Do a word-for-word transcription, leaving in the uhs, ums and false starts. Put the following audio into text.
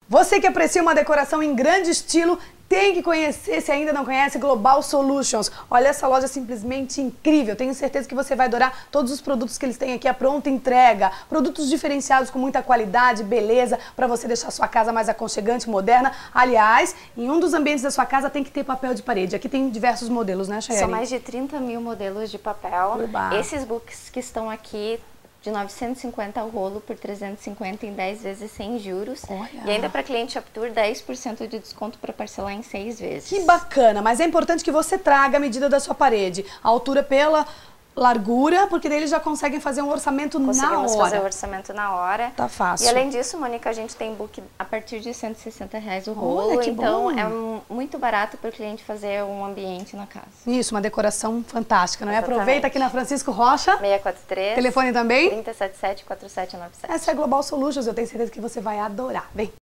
Você que aprecia uma decoração em grande estilo, tem que conhecer, se ainda não conhece, Global Solutions. Olha, essa loja é simplesmente incrível. Tenho certeza que você vai adorar todos os produtos que eles têm aqui, a pronta entrega. Produtos diferenciados com muita qualidade, beleza, para você deixar sua casa mais aconchegante, moderna. Aliás, em um dos ambientes da sua casa tem que ter papel de parede. Aqui tem diversos modelos, né, Chayane? São mais de trinta mil modelos de papel. Uba. Esses books que estão aqui, de novecentos e cinquenta ao rolo por trezentos e cinquenta em dez vezes sem juros. Olha. E ainda para cliente Uptour, dez por cento de desconto para parcelar em seis vezes. Que bacana, mas é importante que você traga a medida da sua parede, a altura pela largura, porque daí eles já conseguem fazer um orçamento na hora. Conseguimos fazer o orçamento na hora. Tá fácil. E além disso, Mônica, a gente tem book a partir de cento e sessenta reais o rolo. Olha, que então bom. é um, muito barato para o cliente fazer um ambiente na casa. Isso, uma decoração fantástica, não é? Exatamente. Aproveita aqui na Francisco Rocha. seis quatro três, Telefone também? três sete sete, quatro sete nove sete. Essa é a Global Solutions, eu tenho certeza que você vai adorar. Vem!